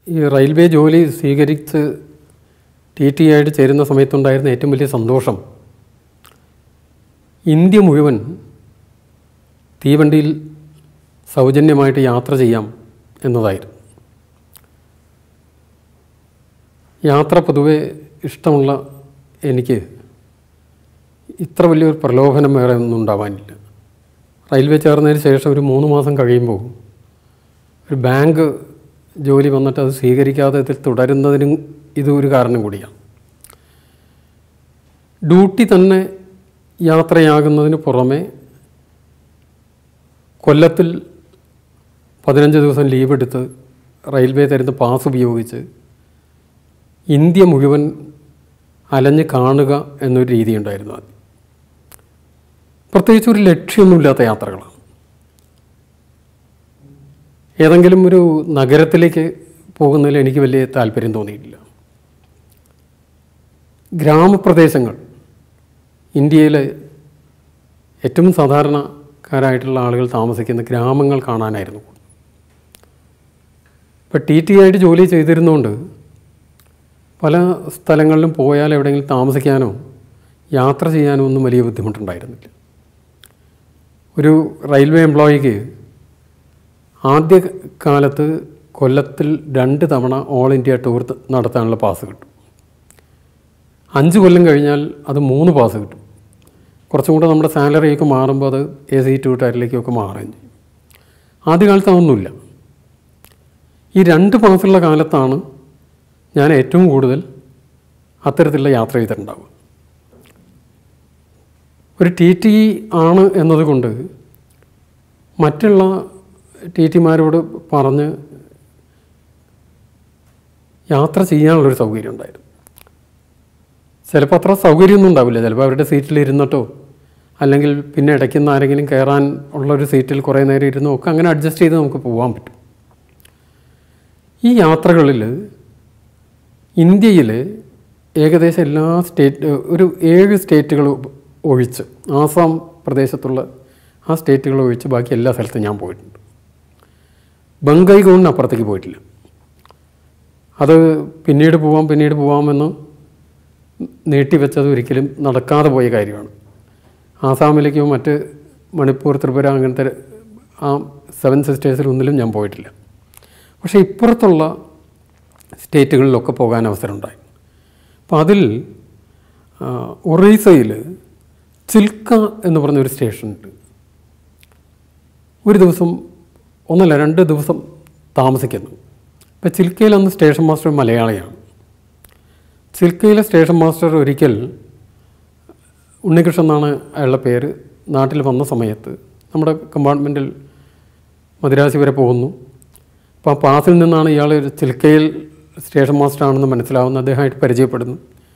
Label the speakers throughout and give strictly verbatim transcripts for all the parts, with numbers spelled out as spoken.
Speaker 1: ഈ റെയിൽവേ ജോലി സ്വീകരിച്ച് ടി ടി ആയിട്ട് ചേരുന്ന സമയത്തുണ്ടായിരുന്ന ഏറ്റവും വലിയ സന്തോഷം ഇന്ത്യ മുഴുവൻ തീവണ്ടിയിൽ സൗജന്യമായിട്ട് യാത്ര ചെയ്യാം എന്നതായിരുന്നു. യാത്ര പൊതുവെ ഇഷ്ടമുള്ള എനിക്ക് ഇത്ര വലിയൊരു പ്രലോഭനം വേറെ ഒന്നും ഉണ്ടാവാനില്ല. റെയിൽവേ ചേർന്നതിന് ശേഷം ഒരു മൂന്ന് മാസം കഴിയുമ്പോൾ ഒരു ബാങ്ക് ജോലി വന്നിട്ട് അത് സ്വീകരിക്കാതെ ഇതിൽ തുടരുന്നതിനും ഇതൊരു കാരണം കൂടിയാണ്. ഡ്യൂട്ടി തന്നെ യാത്രയാകുന്നതിന് പുറമെ കൊല്ലത്തിൽ പതിനഞ്ച് ദിവസം ലീവ് എടുത്ത് റെയിൽവേ തരുന്ന പാസ് ഉപയോഗിച്ച് ഇന്ത്യ മുഴുവൻ അലഞ്ഞ് കാണുക എന്നൊരു രീതി ഉണ്ടായിരുന്നു. അത് പ്രത്യേകിച്ച് ഒരു ലക്ഷ്യമൊന്നുമില്ലാത്ത യാത്രകളാണ്. ഏതെങ്കിലും ഒരു നഗരത്തിലേക്ക് പോകുന്നതിൽ എനിക്ക് വലിയ താല്പര്യം തോന്നിയിട്ടില്ല. ഗ്രാമപ്രദേശങ്ങൾ ഇന്ത്യയിലെ ഏറ്റവും സാധാരണക്കാരായിട്ടുള്ള ആളുകൾ താമസിക്കുന്ന ഗ്രാമങ്ങൾ കാണാനായിരുന്നു. ഇപ്പോൾ ടി ടി ആയിട്ട് ജോലി ചെയ്തിരുന്നുകൊണ്ട് പല സ്ഥലങ്ങളിലും പോയാൽ എവിടെയെങ്കിലും താമസിക്കാനോ യാത്ര ചെയ്യാനോ ഒന്നും വലിയ ബുദ്ധിമുട്ടുണ്ടായിരുന്നില്ല. ഒരു റെയിൽവേ എംപ്ലോയിക്ക് ആദ്യ കാലത്ത് കൊല്ലത്തിൽ രണ്ട് തവണ ഓൾ ഇന്ത്യ ടൂർ നടത്താനുള്ള പാസ് കിട്ടും. അഞ്ച് കൊല്ലം കഴിഞ്ഞാൽ അത് മൂന്ന് പാസ് കിട്ടും. കുറച്ചും കൂടെ നമ്മുടെ സാലറിയൊക്കെ മാറുമ്പോൾ അത് എ സി ടു ടയറിലേക്കൊക്കെ മാറുകയും ചെയ്യും. ആദ്യകാലത്ത് അതൊന്നുമില്ല. ഈ രണ്ട് പാസുള്ള കാലത്താണ് ഞാൻ ഏറ്റവും കൂടുതൽ അത്തരത്തിലുള്ള യാത്ര ചെയ്തിട്ടുണ്ടാവുക. ഒരു ടി ടി ആണ് എന്നതുകൊണ്ട് മറ്റുള്ള ടി ടിമാരോട് പറഞ്ഞ് യാത്ര ചെയ്യാനുള്ളൊരു സൗകര്യം ഉണ്ടായിരുന്നു. ചിലപ്പോൾ അത്ര സൗകര്യമൊന്നും ഉണ്ടാവില്ല. ചിലപ്പോൾ അവരുടെ സീറ്റിൽ ഇരുന്നിട്ടോ അല്ലെങ്കിൽ പിന്നെ ഇടയ്ക്കുന്ന ആരെങ്കിലും കയറാൻ ഉള്ളൊരു സീറ്റിൽ കുറേ നേരം ഇരുന്നോ ഒക്കെ അങ്ങനെ അഡ്ജസ്റ്റ് ചെയ്ത് നമുക്ക് പോകാൻ പറ്റും. ഈ യാത്രകളിൽ ഇന്ത്യയിൽ ഏകദേശം എല്ലാ സ്റ്റേറ്റ് ഒരു ഏഴ് സ്റ്റേറ്റുകൾ ഒഴിച്ച് ആസാം പ്രദേശത്തുള്ള ആ സ്റ്റേറ്റുകൾ ഒഴിച്ച് ബാക്കി എല്ലാ സ്ഥലത്തും ഞാൻ പോയിട്ടുണ്ട്. ബംഗൈഗോണിന് അപ്പുറത്തേക്ക് പോയിട്ടില്ല. അത് പിന്നീട് പോവാം പിന്നീട് പോവാമെന്ന് നീട്ടിവെച്ചത് ഒരിക്കലും നടക്കാതെ പോയ കാര്യമാണ്. ആസാമിലേക്കോ മറ്റ് മണിപ്പൂർ, ത്രിപുര അങ്ങനത്തെ ആ സെവൻ സിസ്റ്റേഴ്സിലൊന്നിലും ഞാൻ പോയിട്ടില്ല. പക്ഷേ ഇപ്പുറത്തുള്ള സ്റ്റേറ്റുകളിലൊക്കെ പോകാൻ അവസരമുണ്ടായി. അപ്പോൾ അതിൽ ഒറീസയിൽ ചിൽക്ക എന്ന് പറഞ്ഞൊരു സ്റ്റേഷനുണ്ട്. ഒരു ദിവസം ഒന്നല്ല രണ്ട് ദിവസം താമസിക്കുന്നു. ഇപ്പോൾ ചിൽക്കയിൽ അന്ന് സ്റ്റേഷൻ മാസ്റ്റർ മലയാളിയാണ്. ചിൽക്കയിലെ സ്റ്റേഷൻ മാസ്റ്റർ ഒരിക്കൽ, ഉണ്ണികൃഷ്ണൻ എന്നാണ് അയാളുടെ പേര്, നാട്ടിൽ വന്ന സമയത്ത് നമ്മുടെ കമ്പാർട്ട്മെൻറ്റിൽ മദിരാശി വരെ പോകുന്നു. അപ്പോൾ ആ പാസിൽ നിന്നാണ് ഇയാൾ ചിൽക്കയിൽ സ്റ്റേഷൻ മാസ്റ്റർ ആണെന്ന് മനസ്സിലാവുന്ന, അദ്ദേഹമായിട്ട് പരിചയപ്പെടുന്നു.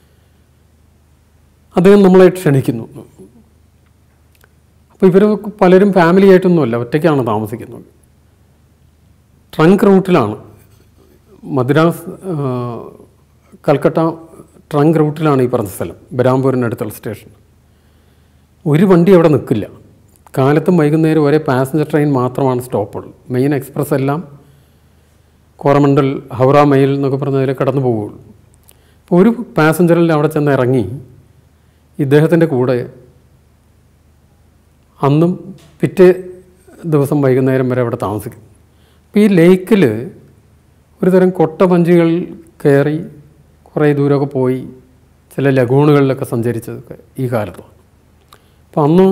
Speaker 1: അദ്ദേഹം നമ്മളെ ക്ഷണിക്കുന്നു. അപ്പോൾ ഇവർ പലരും ഫാമിലി ആയിട്ടൊന്നുമല്ല, ഒറ്റയ്ക്കാണ് താമസിക്കുന്നത്. ട്രങ്ക് റൂട്ടിലാണ്, മദ്രാസ് കൽക്കട്ട ട്രങ്ക് റൂട്ടിലാണ് ഈ പറഞ്ഞ സ്ഥലം, ബരാംപൂരിനടുത്തുള്ള സ്റ്റേഷൻ. ഒരു വണ്ടി അവിടെ നിൽക്കില്ല. കാലത്തും വൈകുന്നേരം ഒരേ പാസഞ്ചർ ട്രെയിൻ മാത്രമാണ് സ്റ്റോപ്പുള്ളൂ. മെയിൻ എക്സ്പ്രസ് എല്ലാം കോറമണ്ടൽ, ഹൗറ മെയിൽ എന്നൊക്കെ പറഞ്ഞതിൽ കടന്നു പോവുകയുള്ളൂ. അപ്പോൾ ഒരു പാസഞ്ചറിൽ അവിടെ ചെന്ന് ഇറങ്ങി ഇദ്ദേഹത്തിൻ്റെ കൂടെ അന്നും പിറ്റേ ദിവസം വൈകുന്നേരം വരെ അവിടെ താമസിക്കും. അപ്പോൾ ഈ ലേക്കിൽ ഒരു തരം കൊട്ടവഞ്ചികൾ കയറി കുറേ ദൂരമൊക്കെ പോയി ചില ലഗൂണുകളിലൊക്കെ സഞ്ചരിച്ചതൊക്കെ ഈ കാലത്താണ്. അപ്പോൾ അന്ന്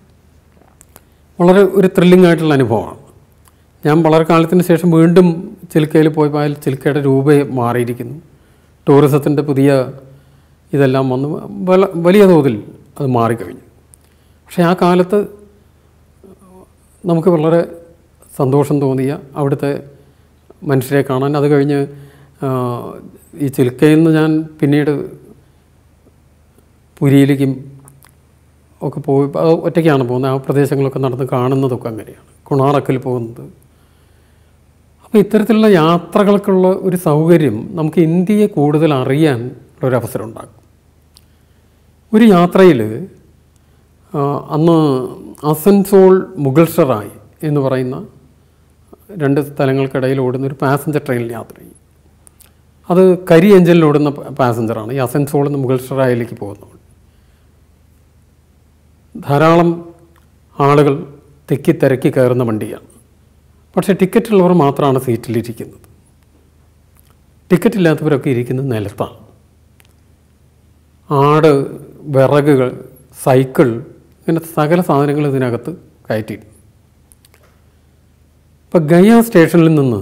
Speaker 1: വളരെ ഒരു ത്രില്ലിംഗ് ആയിട്ടുള്ള അനുഭവമാണ്. ഞാൻ വളരെ കാലത്തിന് ശേഷം വീണ്ടും ചിൽക്കയിൽ പോയപ്പോൾ അതിൽ ചിൽക്കയുടെ രൂപയെ മാറിയിരിക്കുന്നു. ടൂറിസത്തിൻ്റെ പുതിയ ഇതെല്ലാം വന്ന് വലിയ തോതിൽ അത് മാറിക്കഴിഞ്ഞു. പക്ഷേ ആ കാലത്ത് നമുക്ക് വളരെ സന്തോഷം തോന്നിയ അവിടുത്തെ മനുഷ്യരെ കാണാൻ, അത് കഴിഞ്ഞ് ഈ ചിൽക്കയിൽ നിന്ന് ഞാൻ പിന്നീട് പുരിയിലേക്കും ഒക്കെ പോയി ഒറ്റയ്ക്കാണ് പോകുന്നത്. ആ പ്രദേശങ്ങളൊക്കെ നടന്ന് കാണുന്നതൊക്കെ അങ്ങനെയാണ്. കൊണാറക്കിൽ പോകുന്നത്. അപ്പോൾ ഇത്തരത്തിലുള്ള യാത്രകൾക്കുള്ള ഒരു സൗകര്യം നമുക്ക് ഇന്ത്യയെ കൂടുതൽ അറിയാൻ ഉള്ളൊരവസരം ഉണ്ടാകും. ഒരു യാത്രയിൽ അന്ന് അസൻസോൾ മുഗൾസറായ് എന്ന് പറയുന്ന രണ്ട് സ്ഥലങ്ങൾക്കിടയിൽ ഓടുന്ന ഒരു പാസഞ്ചർ ട്രെയിനിൽ യാത്ര ചെയ്യും. അത് കരി എഞ്ചിനിലോടുന്ന പാസഞ്ചറാണ്. ഈ അസൻസോളിൽ നിന്ന് മുഗൾ സറായിലേക്ക് പോകുന്നത്. ധാരാളം ആളുകൾ തിക്കി തിരക്കി കയറുന്ന വണ്ടിയാണ്. പക്ഷേ ടിക്കറ്റുള്ളവർ മാത്രമാണ് സീറ്റിലിരിക്കുന്നത്. ടിക്കറ്റ് ഇല്ലാത്തവരൊക്കെ ഇരിക്കുന്നത് നിലത്താണ്. ആട്, വിറകുകൾ, സൈക്കിൾ, ഇങ്ങനെ സകല സാധനങ്ങൾ ഇതിനകത്ത് കയറ്റി. ഇപ്പം ഗയ സ്റ്റേഷനിൽ നിന്ന്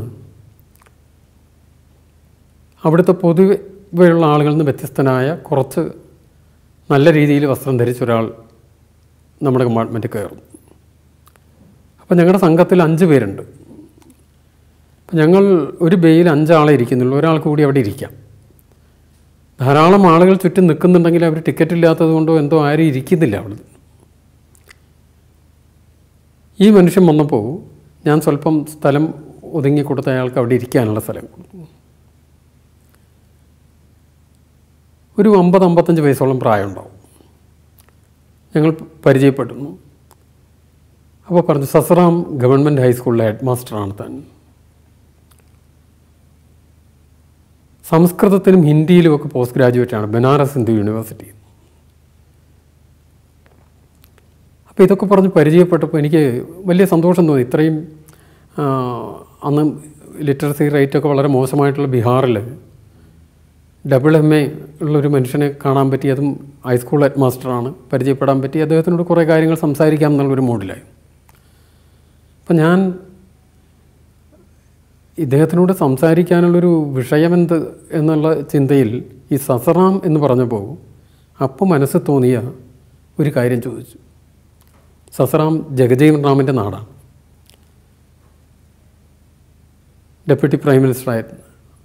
Speaker 1: അവിടുത്തെ പൊതുവെയുള്ള ആളുകളിൽ നിന്ന് വ്യത്യസ്തനായ കുറച്ച് നല്ല രീതിയിൽ വസ്ത്രം ധരിച്ച ഒരാൾ നമ്മുടെ കമ്പാർട്ട്മെൻറ്റിൽ കയറും. അപ്പം ഞങ്ങളുടെ സംഘത്തിൽ അഞ്ച് പേരുണ്ട്. അപ്പം ഞങ്ങൾ ഒരു ബേയിൽ അഞ്ചാളെ ഇരിക്കുന്നുള്ളൂ. ഒരാൾക്ക് കൂടി അവിടെ ഇരിക്കാം. ധാരാളം ആളുകൾ ചുറ്റും നിൽക്കുന്നുണ്ടെങ്കിൽ അവർ ടിക്കറ്റ് ഇല്ലാത്തത് കൊണ്ടോ എന്തോ ആരും ഇരിക്കുന്നില്ല അവിടെ. ഈ മനുഷ്യൻ വന്നപ്പോൾ ഞാൻ സ്വല്പം സ്ഥലം ഒതുങ്ങി കൊടുത്ത അയാൾക്ക് അവിടെ ഇരിക്കാനുള്ള സ്ഥലം കൊടുത്തു. ഒരു അമ്പത് അമ്പത്തഞ്ച് വയസ്സോളം പ്രായമുണ്ടാവും. ഞങ്ങൾ പരിചയപ്പെടുന്നു. അപ്പോൾ പറഞ്ഞു, സസറാം ഗവൺമെൻറ് ഹൈസ്കൂളിലെ ഹെഡ് മാസ്റ്ററാണ് താൻ. സംസ്കൃതത്തിലും ഹിന്ദിയിലുമൊക്കെ പോസ്റ്റ് ഗ്രാജുവേറ്റാണ്, ബനാറസ് ഹിന്ദു യൂണിവേഴ്സിറ്റി. അപ്പോൾ ഇതൊക്കെ പറഞ്ഞ് പരിചയപ്പെട്ടപ്പോൾ എനിക്ക് വലിയ സന്തോഷം തോന്നി. ഇത്രയും അന്ന് ലിറ്ററസി റേറ്റൊക്കെ വളരെ മോശമായിട്ടുള്ള ബീഹാറിൽ ഡബിൾ എം എ ഉള്ളൊരു മനുഷ്യനെ കാണാൻ പറ്റി. അതും ഹൈസ്കൂൾ ഹെഡ് മാസ്റ്ററാണ്. പരിചയപ്പെടാൻ പറ്റി. അദ്ദേഹത്തിനോട് കുറേ കാര്യങ്ങൾ സംസാരിക്കാം എന്നുള്ളൊരു മൂഡിലായി. അപ്പം ഞാൻ ഇദ്ദേഹത്തിനോട് സംസാരിക്കാനുള്ളൊരു വിഷയമെന്ത് എന്നുള്ള ചിന്തയിൽ ഈ സസറാം എന്ന് പറഞ്ഞപ്പോൾ അപ്പോൾ മനസ്സിൽ തോന്നിയ ഒരു കാര്യം ചോദിച്ചു. സസറാം ജഗജീവൻ റാമിൻ്റെ നാടാണ്. ഡെപ്യൂട്ടി പ്രൈം മിനിസ്റ്ററായിരുന്നു.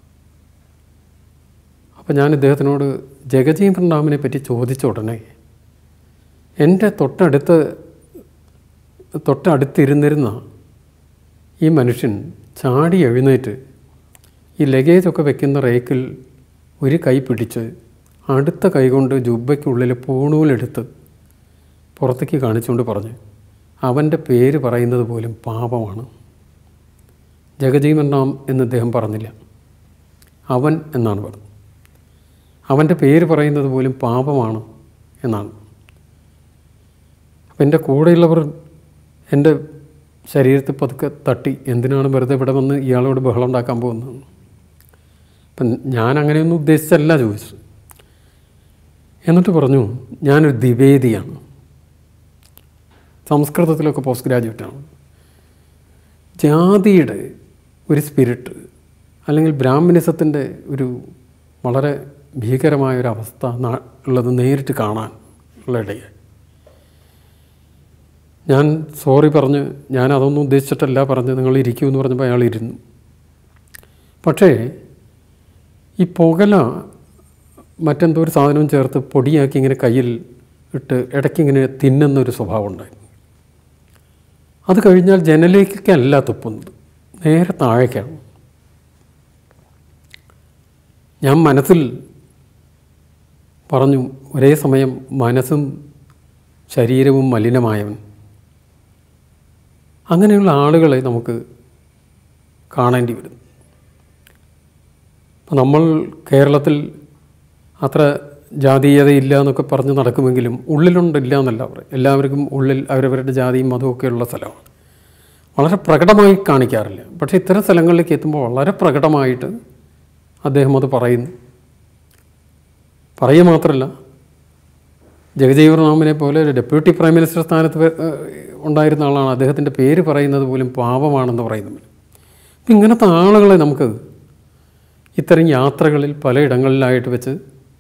Speaker 1: അപ്പോൾ ഞാൻ ഇദ്ദേഹത്തിനോട് ജഗജീവൻ റാമിനെ പറ്റി ചോദിച്ച ഉടനെ എൻ്റെ തൊട്ടടുത്ത് തൊട്ടടുത്തിരുന്നിരുന്ന ഈ മനുഷ്യൻ ചാടി എഴുന്നേറ്റ് ഈ ലഗേജൊക്കെ വെക്കുന്ന റേക്കിൽ ഒരു കൈ പിടിച്ച് അടുത്ത കൈ കൊണ്ട് ജുബ്ബയ്ക്കുള്ളിൽ പൂണൂലെടുത്ത് പുറത്തേക്ക് കാണിച്ചുകൊണ്ട് പറഞ്ഞു, അവൻ്റെ പേര് പറയുന്നത് പോലും പാപമാണ്. ജഗജീവൻ റാം എന്ന് അദ്ദേഹം പറഞ്ഞില്ല, അവൻ എന്നാണ് പറഞ്ഞത്. അവൻ്റെ പേര് പറയുന്നത് പോലും പാപമാണ് എന്നാണ്. അപ്പം എൻ്റെ കൂടെയുള്ളവർ എൻ്റെ ശരീരത്തിൽ പതുക്കെ തട്ടി, എന്തിനാണ് വെറുതെ ഇവിടെ വന്ന് ഇയാളോട് ബഹളം ഉണ്ടാക്കാൻ പോകുന്നത്? അപ്പം ഞാൻ അങ്ങനെയൊന്നും ഉദ്ദേശിച്ചല്ല ചോദിച്ചു. എന്നിട്ട് പറഞ്ഞു, ഞാനൊരു ദ്വിവേദിയാണ്, സംസ്കൃതത്തിലൊക്കെ പോസ്റ്റ് ഗ്രാജുവേറ്റാണ്. ജാതിയുടെ ഒരു സ്പിരിറ്റ് അല്ലെങ്കിൽ ബ്രാഹ്മണിസത്തിൻ്റെ ഒരു വളരെ ഭീകരമായൊരവസ്ഥ ഉള്ളത് നേരിട്ട് കാണാൻ ഉള്ള ഇടയായി. ഞാൻ സോറി പറഞ്ഞ്, ഞാൻ അതൊന്നും ഉദ്ദേശിച്ചിട്ടല്ല പറഞ്ഞ്, നിങ്ങൾ ഇരിക്കൂ എന്ന് പറഞ്ഞപ്പോൾ അയാൾ ഇരുന്നു. പക്ഷേ ഈ പുകല മറ്റെന്തോ ഒരു സാധനവും ചേർത്ത് പൊടിയാക്കി ഇങ്ങനെ കയ്യിൽ ഇട്ട് ഇടയ്ക്കിങ്ങനെ തിന്നുന്നൊരു സ്വഭാവം ഉണ്ടായിരുന്നു. അത് കഴിഞ്ഞാൽ ജനലേക്കല്ല തുപ്പുന്നത്, നേരെ താഴേക്കാണ്. ഞാൻ മനസ്സിൽ പറഞ്ഞു, ഒരേ സമയം മനസ്സും ശരീരവും മലിനമായവൻ. അങ്ങനെയുള്ള ആളുകളെ നമുക്ക് കാണേണ്ടി വരും. അപ്പം നമ്മൾ കേരളത്തിൽ അത്ര ജാതീയതയില്ല എന്നൊക്കെ പറഞ്ഞ് നടക്കുമെങ്കിലും ഉള്ളിലുണ്ടില്ല എന്നല്ല പറയും. എല്ലാവർക്കും ഉള്ളിൽ അവരവരുടെ ജാതിയും മതമൊക്കെ ഉള്ള സ്ഥലമാണ്. വളരെ പ്രകടമായി കാണിക്കാറില്ല. പക്ഷേ ഇത്തരം സ്ഥലങ്ങളിലേക്ക് എത്തുമ്പോൾ വളരെ പ്രകടമായിട്ട് അദ്ദേഹം അത് പറയുന്നു. പറയുക മാത്രമല്ല, ജഗജീവൻ റാമിനെ പോലെ ഒരു ഡെപ്യൂട്ടി പ്രൈം മിനിസ്റ്റർ സ്ഥാനത്ത് ഉണ്ടായിരുന്ന ആളാണ്. അദ്ദേഹത്തിൻ്റെ പേര് പറയുന്നത് പോലും പാപമാണെന്ന് പറയുന്നത്. അപ്പം ഇങ്ങനത്തെ ആളുകളെ നമുക്ക് ഇത്തരം യാത്രകളിൽ പലയിടങ്ങളിലായിട്ട് വെച്ച്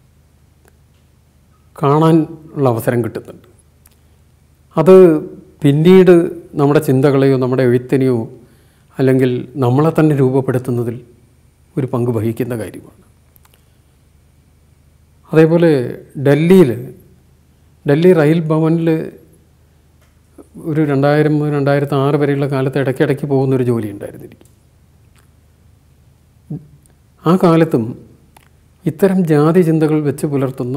Speaker 1: കാണാൻ ഉള്ള അവസരം കിട്ടുന്നുണ്ട്. അത് പിന്നീട് നമ്മുടെ ചിന്തകളെയോ നമ്മുടെ എഴുത്തിനെയോ അല്ലെങ്കിൽ നമ്മളെ തന്നെ രൂപപ്പെടുത്തുന്നതിൽ ഒരു പങ്ക് വഹിക്കുന്ന കാര്യമാണ്. അതേപോലെ ഡൽഹിയിൽ ഡൽഹി റെയിൽ ഭവനിൽ ഒരു രണ്ടായിരം രണ്ടായിരത്തി ആറ് വരെയുള്ള കാലത്ത് ഇടയ്ക്കിടയ്ക്ക് പോകുന്നൊരു ജോലി ഉണ്ടായിരുന്നു എനിക്ക്. ആ കാലത്തും ഇത്തരം ജാതി ചിന്തകൾ വെച്ച് പുലർത്തുന്ന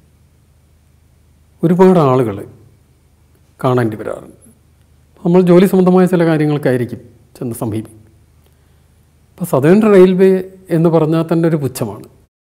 Speaker 1: ഒരുപാട് ആളുകൾ കാണേണ്ടി വരാറുണ്ട്. നമ്മൾ ജോലി സംബന്ധമായ ചില കാര്യങ്ങൾക്കായിരിക്കും ചെന്ന് സമീപിക്കും. അപ്പോൾ സതേൺ റെയിൽവേ എന്ന് പറഞ്ഞാൽ തന്നെ ഒരു പുച്ഛമാണ്.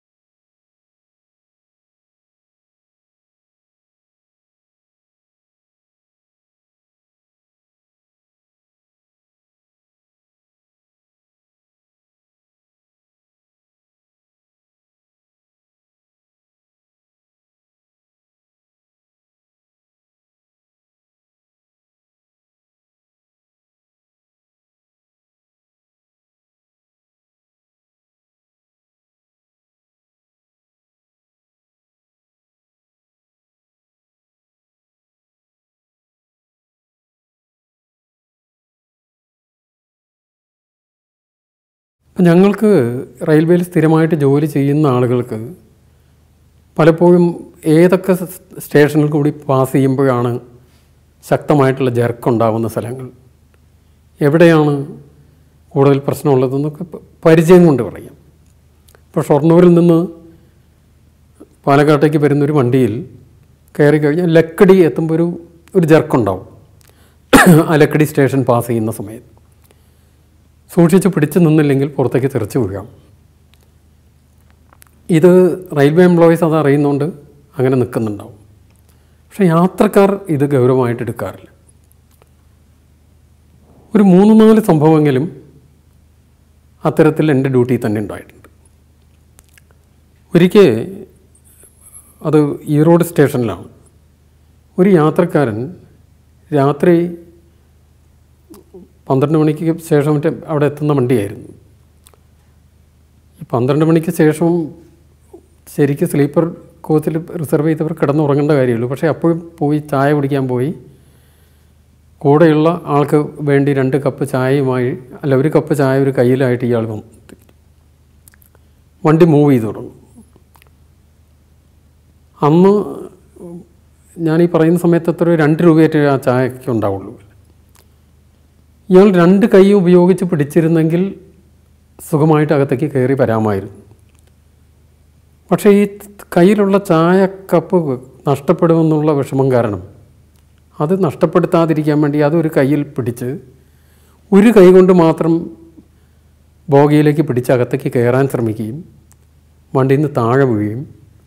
Speaker 1: അപ്പം ഞങ്ങൾക്ക് റെയിൽവേയിൽ സ്ഥിരമായിട്ട് ജോലി ചെയ്യുന്ന ആളുകൾക്ക് പലപ്പോഴും ഏതൊക്കെ സ്റ്റേഷനിൽ കൂടി പാസ് ചെയ്യുമ്പോഴാണ് ശക്തമായിട്ടുള്ള ജെർക്കുണ്ടാകുന്ന സ്ഥലങ്ങൾ, എവിടെയാണ് കൂടുതൽ പ്രശ്നമുള്ളതെന്നൊക്കെ പരിചയം കൊണ്ട് പറയാം. ഇപ്പോൾ ഷൊർണൂരിൽ നിന്ന് പാലക്കാട്ടേക്ക് വരുന്നൊരു വണ്ടിയിൽ കയറി കഴിഞ്ഞാൽ ലക്കടി എത്തുമ്പോൾ ഒരു ഒരു ജെർക്കുണ്ടാവും. ആ ലക്കടി സ്റ്റേഷൻ പാസ് ചെയ്യുന്ന സമയത്ത് സൂക്ഷിച്ച് പിടിച്ച് നിന്നില്ലെങ്കിൽ പുറത്തേക്ക് തെറിച്ച് വീഴാം. ഇത് റെയിൽവേ എംപ്ലോയീസ് അത് അറിയുന്നതുകൊണ്ട് അങ്ങനെ നിൽക്കുന്നുണ്ടാവും. പക്ഷേ യാത്രക്കാർ ഇത് ഗൗരവമായിട്ട് എടുക്കാറില്ല. ഒരു മൂന്ന് നാല് സംഭവമെങ്കിലും അത്തരത്തിൽ എൻ്റെ ഡ്യൂട്ടി തന്നെ ഉണ്ടായിട്ടുണ്ട്. ഒരിക്കൽ അത് ഈറോഡ് സ്റ്റേഷനിലാണ്. ഒരു യാത്രക്കാരൻ രാത്രി പന്ത്രണ്ട് മണിക്ക് ശേഷം മറ്റേ അവിടെ എത്തുന്ന വണ്ടിയായിരുന്നു. ഈ പന്ത്രണ്ട് മണിക്ക് ശേഷം ശരിക്കും സ്ലീപ്പർ കോച്ചിൽ റിസർവ് ചെയ്തവർ കിടന്നുറങ്ങേണ്ട കാര്യമുള്ളൂ. പക്ഷേ അപ്പോഴും പോയി ചായ കുടിക്കാൻ പോയി കൂടെയുള്ള ആൾക്ക് വേണ്ടി രണ്ട് കപ്പ് ചായയുമായി, അല്ല ഒരു കപ്പ് ചായ ഒരു കയ്യിലായിട്ട് ഇയാൾ വന്നു. വണ്ടി മൂവ് ചെയ്ത് തുടങ്ങും. അന്ന് ഞാനീ പറയുന്ന സമയത്ത് എത്ര രണ്ട് രൂപയായിട്ട് ആ ചായയ്ക്ക് ഉണ്ടാവുള്ളൂ. ഇയാൾ രണ്ട് കൈ ഉപയോഗിച്ച് പിടിച്ചിരുന്നെങ്കിൽ സുഖമായിട്ട് അകത്തേക്ക് കയറി വരാമായിരുന്നു. പക്ഷേ ഈ കയ്യിലുള്ള ചായ കപ്പ് നഷ്ടപ്പെടുമെന്നുള്ള വിഷമം കാരണം അത് നഷ്ടപ്പെടുത്താതിരിക്കാൻ വേണ്ടി അതൊരു കയ്യിൽ പിടിച്ച് ഒരു കൈ കൊണ്ട് മാത്രം ബോഗിയിലേക്ക് പിടിച്ച് അകത്തേക്ക് കയറാൻ ശ്രമിക്കുകയും വണ്ടിയിൽ നിന്ന് താഴെ വീഴുകയും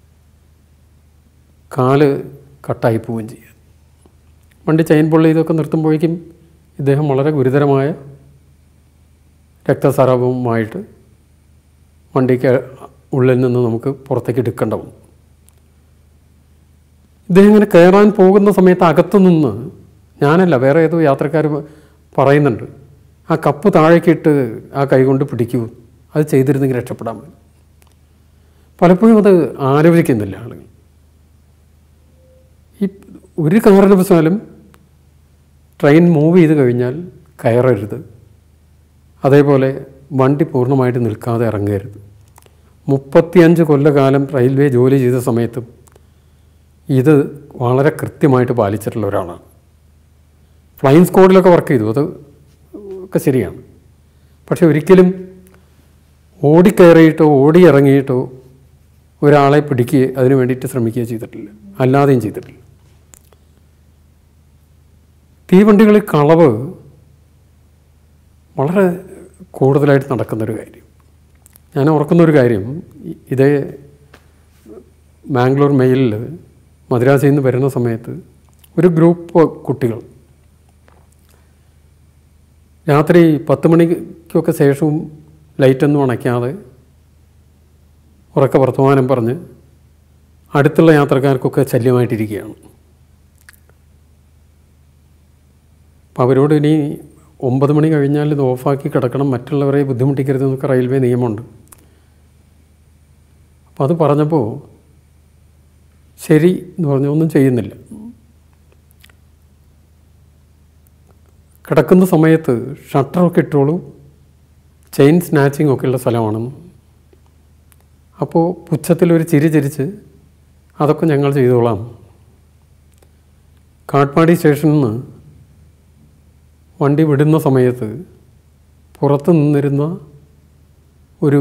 Speaker 1: കാല് കട്ടായി പോവുകയും ചെയ്യുക. വണ്ടി ചെയിൻ പൊള്ളി ഇതൊക്കെ നിർത്തുമ്പോഴേക്കും ഇദ്ദേഹം വളരെ ഗുരുതരമായ രക്തസ്രാവവുമായിട്ട് വണ്ടിക്ക് ഉള്ളിൽ നിന്ന് നമുക്ക് പുറത്തേക്ക് എടുക്കേണ്ട വന്നു. ഇദ്ദേഹം ഇങ്ങനെ കയറാൻ പോകുന്ന സമയത്ത് അകത്തു നിന്ന്, ഞാനല്ല വേറെ ഏതോ യാത്രക്കാർ പറയുന്നുണ്ട്, ആ കപ്പ് താഴേക്കിട്ട് ആ കൈ കൊണ്ട് പിടിക്കൂ, അത് ചെയ്തിരുന്നെങ്കിൽ രക്ഷപ്പെടാൻ മതി. പലപ്പോഴും അത് ആലോചിക്കുന്നില്ല ആളുകൾ. ഈ ഒരു കാരണവശാലും ട്രെയിൻ മൂവ് ചെയ്ത് കഴിഞ്ഞാൽ കയറരുത്. അതേപോലെ വണ്ടി പൂർണ്ണമായിട്ട് നിൽക്കാതെ ഇറങ്ങരുത്. മുപ്പത്തിയഞ്ച് കൊല്ലകാലം റെയിൽവേ ജോലി ചെയ്ത സമയത്തും ഇത് വളരെ കൃത്യമായിട്ട് പാലിച്ചിട്ടുള്ള ഒരാളാണ്. ഫ്ലൈയിങ് സ്ക്വാഡിലൊക്കെ വർക്ക് ചെയ്തു, അത് ഒക്കെ ശരിയാണ്. പക്ഷെ ഒരിക്കലും ഓടിക്കയറിയിട്ടോ ഓടി ഇറങ്ങിയിട്ടോ ഒരാളെ പിടിക്കുകയോ അതിന് വേണ്ടിയിട്ട് ശ്രമിക്കുകയോ ചെയ്തിട്ടില്ല, അല്ലാതെയും ചെയ്തിട്ടില്ല. തീവണ്ടികളിൽ കളവ് വളരെ കൂടുതലായിട്ട് നടക്കുന്നൊരു കാര്യം. ഞാൻ ഓർക്കുന്നൊരു കാര്യം, ഇതേ മാംഗ്ലൂർ മെയിലിൽ മദ്രാസിൽ നിന്ന് വരുന്ന സമയത്ത് ഒരു ഗ്രൂപ്പ് കുട്ടികൾ രാത്രി പത്ത് മണിക്കൊക്കെ ശേഷവും ലൈറ്റൊന്നും അണയ്ക്കാതെ ഉറക്കെ വർത്തമാനം പറഞ്ഞ് അടുത്തുള്ള യാത്രക്കാർക്കൊക്കെ ശല്യമായിട്ടിരിക്കുകയാണ്. അപ്പോൾ അവരോട് ഇനി ഒമ്പത് മണി കഴിഞ്ഞാൽ ഇത് ഓഫാക്കി കിടക്കണം, മറ്റുള്ളവരെ ബുദ്ധിമുട്ടിക്കരുതെന്നൊക്കെ റെയിൽവേ നിയമമുണ്ട്. അപ്പോൾ അത് പറഞ്ഞപ്പോൾ ശരി എന്ന് പറഞ്ഞ് ഒന്നും ചെയ്യുന്നില്ല. കിടക്കുന്ന സമയത്ത് ഷട്ടറൊക്കെ ഇട്ടോളൂ, ചെയിൻ സ്നാച്ചിങ് ഒക്കെ ഉള്ള സ്ഥലമാണെന്ന്. അപ്പോൾ പുച്ഛത്തിലൊരു ചിരി ചിരിച്ച് അതൊക്കെ ഞങ്ങൾ ചെയ്തോളാം. കാട്ട്പാടി സ്റ്റേഷനിൽ നിന്ന് വണ്ടി വിടുന്ന സമയത്ത് പുറത്ത് നിന്നിരുന്ന ഒരു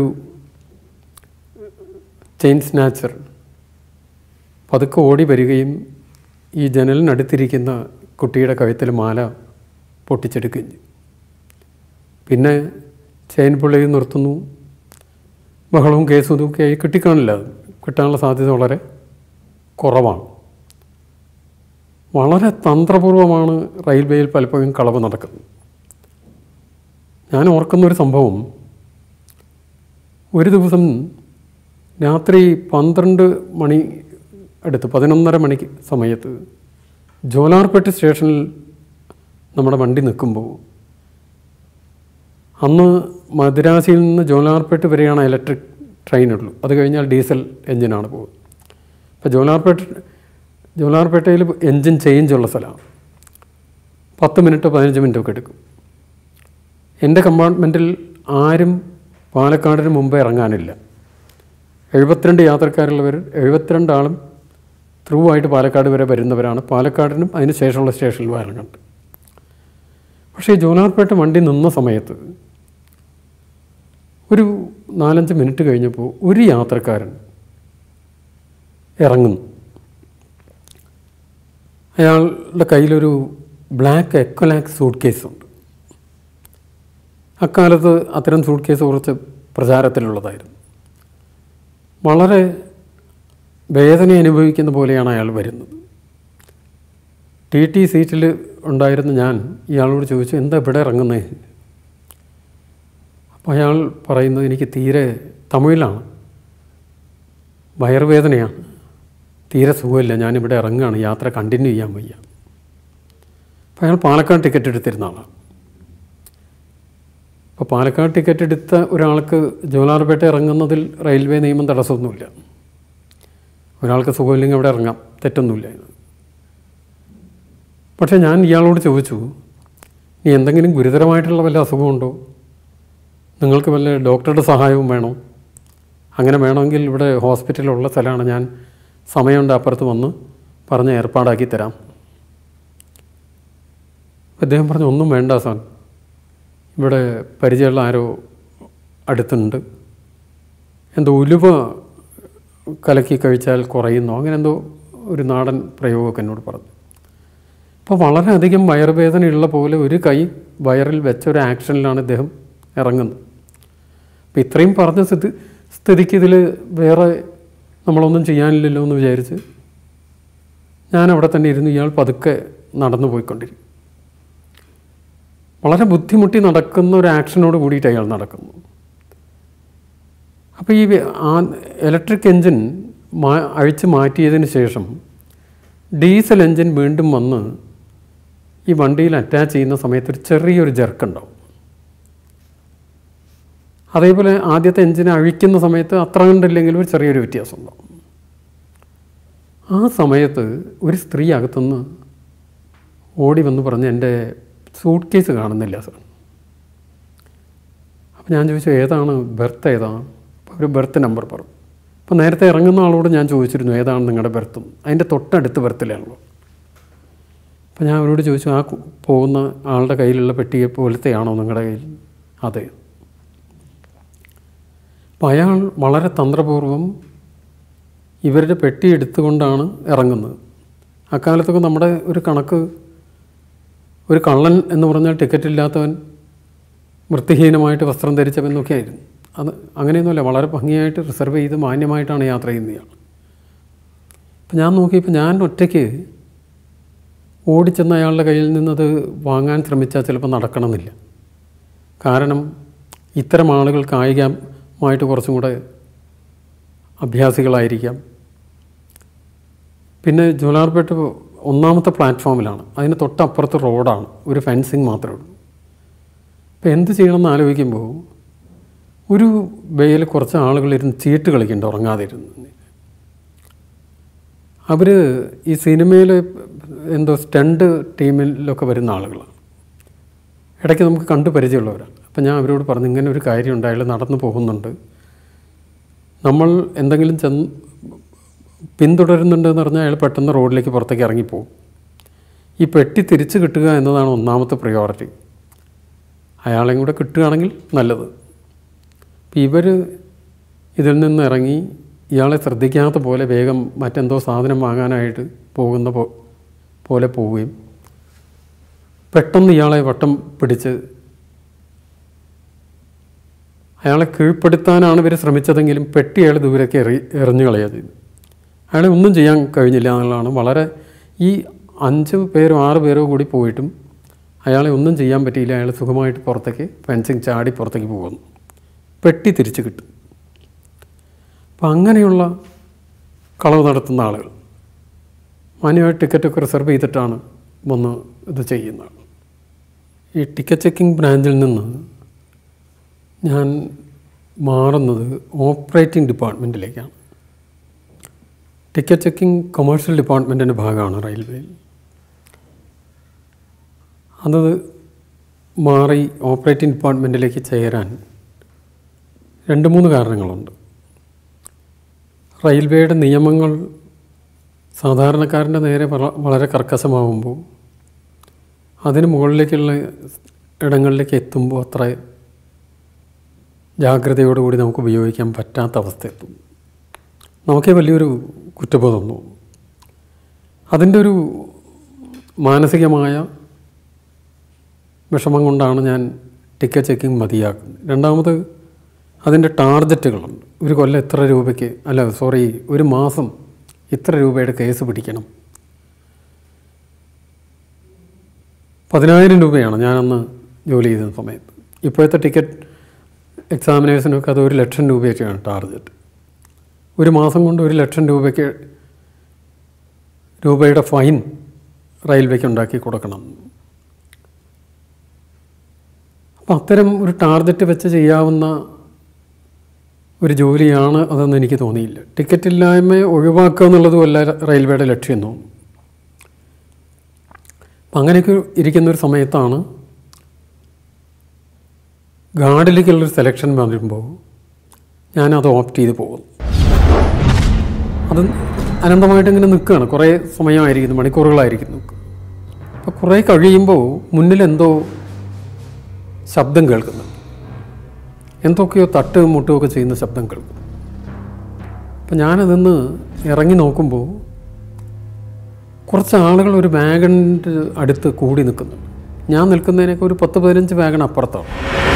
Speaker 1: ചെയിൻ സ്നാച്ചർ പതുക്കെ ഓടി വരികയും ഈ ജനലിനടുത്തിരിക്കുന്ന കുട്ടിയുടെ കഴുത്തിൽ മാല പൊട്ടിച്ചെടുക്കുകയും ചെയ്തു. പിന്നെ ചെയിൻ പുള്ളി നിർത്തുന്നു, ബഹളവും കേസും ഇതൊക്കെ ആയി കിട്ടിക്കാണില്ല. അത് കിട്ടാനുള്ള സാധ്യത വളരെ കുറവാണ്. വളരെ തന്ത്രപൂർവമാണ് റെയിൽവേയിൽ പലപ്പോഴും കളവ് നടക്കുന്നത്. ഞാൻ ഓർക്കുന്നൊരു സംഭവം, ഒരു ദിവസം രാത്രി പന്ത്രണ്ട് മണി അടുത്ത് പതിനൊന്നര മണിക്ക് സമയത്ത് ജോലാർപേട്ട് സ്റ്റേഷനിൽ നമ്മുടെ വണ്ടി നിൽക്കുമ്പോൾ, അന്ന് മദ്രാസിൽ നിന്ന് ജോലാർപേട്ട് വരെയാണ് ഇലക്ട്രിക് ട്രെയിനുള്ളൂ. അത് കഴിഞ്ഞാൽ ഡീസൽ എൻജിനാണ് പോകുന്നത്. അപ്പോൾ ജോലാർപേട്ട് ജോലാർപേട്ടയിൽ എൻജിൻ ചേഞ്ച് ഉള്ള സ്ഥലമാണ്. പത്ത് മിനിറ്റോ പതിനഞ്ച് മിനിറ്റോ ഒക്കെ എടുക്കും. എൻ്റെ കമ്പാർട്ട്മെൻറ്റിൽ ആരും പാലക്കാടിന് മുമ്പേ ഇറങ്ങാനില്ല. എഴുപത്തിരണ്ട് യാത്രക്കാരുള്ളവർ എഴുപത്തിരണ്ട് ആളും ത്രൂ ആയിട്ട് പാലക്കാട് വരെ വരുന്നവരാണ്. പാലക്കാടിനും അതിന് ശേഷമുള്ള സ്റ്റേഷനിലും ഇറങ്ങുന്നുണ്ട്. പക്ഷേ ജോലാർപേട്ട വണ്ടി നിന്ന സമയത്ത് ഒരു നാലഞ്ച് മിനിറ്റ് കഴിഞ്ഞപ്പോൾ ഒരു യാത്രക്കാരൻ ഇറങ്ങുന്നു. അയാളുടെ കയ്യിലൊരു ബ്ലാക്ക് എക്കോലാക്ക് സൂട്ട് കേസുണ്ട്. അക്കാലത്ത് അത്തരം സൂട്ട് കേസ് കുറച്ച് പ്രചാരത്തിലുള്ളതായിരുന്നു. വളരെ വേദന അനുഭവിക്കുന്ന പോലെയാണ് അയാൾ വരുന്നത്. ടി ടി സീറ്റിൽ ഉണ്ടായിരുന്ന ഞാൻ ഇയാളോട് ചോദിച്ചു, എന്താ ഇവിടെ ഇറങ്ങുന്നേ? അപ്പോൾ അയാൾ പറയുന്നത്, എനിക്ക് തീരെ തമിഴിലാണ്, വയറുവേദനയാണ്, തീരെ സുഖമില്ല, ഞാനിവിടെ ഇറങ്ങുകയാണ്, യാത്ര കണ്ടിന്യൂ ചെയ്യാൻ വയ്യ. അപ്പോൾ അയാൾ പാലക്കാട് ടിക്കറ്റ് എടുത്തിരുന്ന ആളാണ്. അപ്പോൾ പാലക്കാട് ടിക്കറ്റ് എടുത്ത ഒരാൾക്ക് ജോലാർപേട്ട ഇറങ്ങുന്നതിൽ റെയിൽവേ നിയമം തടസ്സമൊന്നുമില്ല. ഒരാൾക്ക് സുഖമില്ലെങ്കിൽ അവിടെ ഇറങ്ങാം, തെറ്റൊന്നുമില്ല. പക്ഷേ ഞാൻ ഇയാളോട് ചോദിച്ചു, നീ എന്തെങ്കിലും ഗുരുതരമായിട്ടുള്ള വല്ല അസുഖമുണ്ടോ? നിങ്ങൾക്ക് വല്ല ഡോക്ടറുടെ സഹായവും വേണോ? അങ്ങനെ വേണമെങ്കിൽ ഇവിടെ ഹോസ്പിറ്റലുള്ള സ്ഥലമാണ്, ഞാൻ സമയമുണ്ട് അപ്പുറത്ത് വന്ന് പറഞ്ഞ് ഏർപ്പാടാക്കി തരാം. അദ്ദേഹം പറഞ്ഞു, ഒന്നും വേണ്ട സാർ, ഇവിടെ പരിചയമുള്ള ആരോ അടുത്തുണ്ട്, എന്തോ ഉലുവ കലക്കി കഴിച്ചാൽ കുറയുന്നോ, അങ്ങനെ എന്തോ ഒരു നാടൻ പ്രയോഗമൊക്കെ എന്നോട് പറഞ്ഞു. അപ്പോൾ വളരെയധികം വയറുവേദനയുള്ള പോലെ ഒരു കൈ വയറിൽ വെച്ച ഒരു ആക്ഷനിലാണ് ഇദ്ദേഹം ഇറങ്ങുന്നത്. അപ്പോൾ ഇത്രയും പറഞ്ഞ സ്ഥിതി സ്ഥിതിക്ക് ഇതിൽ വേറെ നമ്മളൊന്നും ചെയ്യാനില്ലല്ലോ എന്ന് വിചാരിച്ച് ഞാൻ അവിടെ തന്നെ ഇരുന്ന് ഇയാൾ പതുക്കെ നടന്നു പോയിക്കൊണ്ടിരിക്കും. വളരെ ബുദ്ധിമുട്ടി നടക്കുന്ന ഒരു ആക്ഷനോട് കൂടിയിട്ട് അയാൾ നടക്കുന്നു. അപ്പോൾ ഈ ആ ഇലക്ട്രിക് എൻജിൻ മാ അഴിച്ച് മാറ്റിയതിന് ശേഷം ഡീസൽ എൻജിൻ വീണ്ടും വന്ന് ഈ വണ്ടിയിൽ അറ്റാച്ച് ചെയ്യുന്ന സമയത്ത് ഒരു ചെറിയൊരു ജെർക്കുണ്ടാവും. അതേപോലെ ആദ്യത്തെ എൻജിനെ അഴിക്കുന്ന സമയത്ത് അത്ര കണ്ടില്ലെങ്കിലും ഒരു ചെറിയൊരു വ്യത്യാസം ഉണ്ടാവും. ആ സമയത്ത് ഒരു സ്ത്രീ അകത്തുനിന്ന് ഓടി വന്ന് പറഞ്ഞ്, എൻ്റെ സൂട്ട് കേസ് കാണുന്നില്ല സാർ. അപ്പോൾ ഞാൻ ചോദിച്ചു, ഏതാണ്, ബെർത്ത് ഏതാണ്? അപ്പോൾ ഒരു ബെർത്ത് നമ്പർ പറഞ്ഞു. അപ്പോൾ നേരത്തെ ഇറങ്ങുന്ന ആളോട് ഞാൻ ചോദിച്ചിരുന്നു, ഏതാണ് നിങ്ങളുടെ ബെർത്തും? അതിൻ്റെ തൊട്ടടുത്ത് ബെർത്തിലാണല്ലോ. അപ്പോൾ ഞാൻ അവരോട് ചോദിച്ചു, ആ പോകുന്ന ആളുടെ കയ്യിലുള്ള പെട്ടിയെ പോലത്തെയാണോ നിങ്ങളുടെ കയ്യിൽ? അതെ. അപ്പോൾ അയാൾ വളരെ തന്ത്രപൂർവ്വം ഇവരുടെ പെട്ടി എടുത്തുകൊണ്ടാണ് ഇറങ്ങുന്നത്. അക്കാലത്തൊക്കെ നമ്മുടെ ഒരു കണക്ക്, ഒരു കള്ളൻ എന്ന് പറഞ്ഞാൽ ടിക്കറ്റ് ഇല്ലാത്തവൻ, വൃത്തിഹീനമായിട്ട് വസ്ത്രം ധരിച്ചവെന്നൊക്കെ ആയിരുന്നു. അത് അങ്ങനെയൊന്നുമല്ല, വളരെ ഭംഗിയായിട്ട് റിസർവ് ചെയ്ത് മാന്യമായിട്ടാണ് യാത്ര ചെയ്യുന്നയാൾ. അപ്പം ഞാൻ നോക്കിയപ്പോൾ ഞാൻ ഒറ്റയ്ക്ക് ഓടിച്ചെന്ന അയാളുടെ കയ്യിൽ നിന്നത് വാങ്ങാൻ ശ്രമിച്ചാൽ ചിലപ്പോൾ നടക്കണമെന്നില്ല. കാരണം ഇത്തരം ആളുകൾ കായികമായിട്ട് കുറച്ചും കൂടെ അഭ്യാസികളായിരിക്കാം. പിന്നെ ജോലാർപേട്ട ഒന്നാമത്തെ പ്ലാറ്റ്ഫോമിലാണ്, അതിന് തൊട്ടപ്പുറത്ത് റോഡാണ്, ഒരു ഫെൻസിങ് മാത്രമേ ഉള്ളൂ. അപ്പോൾ എന്ത് ചെയ്യണമെന്ന് ആലോചിക്കുമ്പോൾ ഒരു ബേയിൽ കുറച്ച് ആളുകളിരുന്ന് ചീട്ട് കളിക്കുന്നുണ്ട്, ഉറങ്ങാതിരുന്ന്. അവർ ഈ സിനിമയിൽ എന്തോ സ്റ്റണ്ട് ടീമിലൊക്കെ വരുന്ന ആളുകളാണ്, ഇടയ്ക്ക് നമുക്ക് കണ്ടു പരിചയമുള്ളവരാണ്. അപ്പം ഞാൻ അവരോട് പറഞ്ഞു, ഇങ്ങനെ ഒരു കാര്യമുണ്ട്, അയാൾ നടന്നു പോകുന്നുണ്ട്, നമ്മൾ എന്തെങ്കിലും ചെന്ന് പിന്തുടരുന്നുണ്ടെന്ന് പറഞ്ഞാൽ അയാൾ പെട്ടെന്ന് റോഡിലേക്ക് പുറത്തേക്ക് ഇറങ്ങിപ്പോകും. ഈ പെട്ടി തിരിച്ച് കിട്ടുക എന്നതാണ് ഒന്നാമത്തെ പ്രയോറിറ്റി. അയാളെയും കൂടെ കിട്ടുകയാണെങ്കിൽ നല്ലത്. അപ്പം ഇവർ ഇതിൽ നിന്ന് ഇറങ്ങി ഇയാളെ ശ്രദ്ധിക്കാത്ത പോലെ വേഗം മറ്റെന്തോ സാധനം വാങ്ങാനായിട്ട് പോകുന്ന പോ പോലെ പോവുകയും പെട്ടെന്ന് ഇയാളെ വട്ടം പിടിച്ച് അയാളെ കീഴ്പ്പെടുത്താനാണ് ഇവർ ശ്രമിച്ചതെങ്കിലും പെട്ടി അയാൾ ദൂരേക്ക് എറി എറിഞ്ഞു കളയുക ചെയ്തു. അയാളെ ഒന്നും ചെയ്യാൻ കഴിഞ്ഞില്ല എന്നുള്ളതാണ്. വളരെ ഈ അഞ്ച് പേരോ ആറ് പേരോ കൂടി പോയിട്ടും അയാളെ ഒന്നും ചെയ്യാൻ പറ്റിയില്ല. അയാൾ സുഖമായിട്ട് പുറത്തേക്ക് ഫെൻസിങ് ചാടി പുറത്തേക്ക് പോകുന്നു. പെട്ടി തിരിച്ച് കിട്ടും. അപ്പം അങ്ങനെയുള്ള കളവ് നടത്തുന്ന ആളുകൾ മാന്യമായിട്ട് ടിക്കറ്റൊക്കെ റിസർവ് ചെയ്തിട്ടാണ് വന്ന് ഇത് ചെയ്യുന്നത്. ഈ ടിക്കറ്റ് ചെക്കിംഗ് ബ്രാഞ്ചിൽ നിന്ന് ഞാൻ മാറുന്നത് ഓപ്പറേറ്റിംഗ് ഡിപ്പാർട്ട്മെൻറ്റിലേക്കാണ്. ടിക്കറ്റ് ചെക്കിംഗ് കൊമേഴ്ഷ്യൽ ഡിപ്പാർട്ട്മെൻറ്റിൻ്റെ ഭാഗമാണ് റെയിൽവേയിൽ. അത് മാറി ഓപ്പറേറ്റിംഗ് ഡിപ്പാർട്ട്മെൻറ്റിലേക്ക് ചേരാൻ രണ്ട് മൂന്ന് കാരണങ്ങളുണ്ട്. റെയിൽവേയുടെ നിയമങ്ങൾ സാധാരണക്കാരൻ്റെ നേരെ വളരെ കർക്കശമാകുമ്പോൾ അതിന് മുകളിലേക്കുള്ള ഇടങ്ങളിലേക്ക് എത്തുമ്പോൾ അത്ര ജാഗ്രതയോടുകൂടി നമുക്ക് ഉപയോഗിക്കാൻ പറ്റാത്ത അവസ്ഥ എത്തും. നമുക്കേ വലിയൊരു കുറ്റബോധം തോന്നും. അതിൻ്റെ ഒരു മാനസികമായ വിഷമം കൊണ്ടാണ് ഞാൻ ടിക്കറ്റ് ചെക്കിങ് മതിയാക്കുന്നത്. രണ്ടാമത് അതിൻ്റെ ടാർഗറ്റുകളുണ്ട്. ഒരു കൊല്ലം എത്ര രൂപയ്ക്ക് അല്ല സോറി ഒരു മാസം ഇത്ര രൂപയുടെ കേസ് പിടിക്കണം. പതിനായിരം രൂപയാണ് ഞാനന്ന് ജോലി ചെയ്ത സമയത്ത്. ഇപ്പോഴത്തെ ടിക്കറ്റ് എക്സാമിനേഷനൊക്കെ അത് ഒരു ലക്ഷം രൂപയൊക്കെയാണ് ടാർഗറ്റ്. ഒരു മാസം കൊണ്ട് ഒരു ലക്ഷം രൂപയ്ക്ക് രൂപയുടെ ഫൈൻ റെയിൽവേക്ക് ഉണ്ടാക്കി കൊടുക്കണം. അപ്പം അത്തരം ഒരു ടാർഗറ്റ് വെച്ച് ചെയ്യാവുന്ന ഒരു ജോലിയാണ് അതെന്ന് എനിക്ക് തോന്നിയില്ല. ടിക്കറ്റ് ഇല്ലായ്മ ഒഴിവാക്കുക എന്നുള്ളതുമല്ല റെയിൽവേയുടെ ലക്ഷ്യം തോന്നുന്നു. അപ്പം അങ്ങനെയൊക്കെ ഇരിക്കുന്നൊരു സമയത്താണ് ഗാർഡിലേക്കുള്ളൊരു സെലക്ഷൻ വരുമ്പോൾ ഞാനത് ഓപ്റ്റ് ചെയ്ത് പോകുന്നു. അത് അനന്തമായിട്ട് ഇങ്ങനെ നിൽക്കുകയാണ്. കുറേ സമയമായിരിക്കുന്നു, മണിക്കൂറുകളായിരിക്കും നിൽക്കുക. അപ്പോൾ കുറേ കഴിയുമ്പോൾ മുന്നിലെന്തോ ശബ്ദം കേൾക്കുന്നുണ്ട്. എന്തൊക്കെയോ തട്ട് മുട്ടുമൊക്കെ ചെയ്യുന്ന ശബ്ദം കേൾക്കും. അപ്പം ഞാനതിന്ന് ഇറങ്ങി നോക്കുമ്പോൾ കുറച്ച് ആളുകൾ ഒരു വാഗണിൻ്റെ അടുത്ത് കൂടി നിൽക്കുന്നുണ്ട്. ഞാൻ നിൽക്കുന്നതിനൊക്കെ ഒരു പത്ത് പതിനഞ്ച് വാഗൺ അപ്പുറത്താണ്.